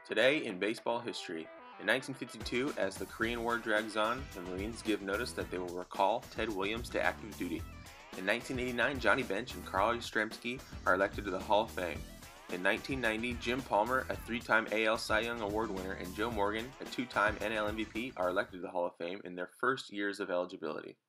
Today in baseball history. In 1952, as the Korean War drags on, the Marines give notice that they will recall Ted Williams to active duty. In 1989, Johnny Bench and Carl Yastrzemski are elected to the Hall of Fame. In 1990, Jim Palmer, a three-time AL Cy Young Award winner, and Joe Morgan, a two-time NL MVP, are elected to the Hall of Fame in their first years of eligibility.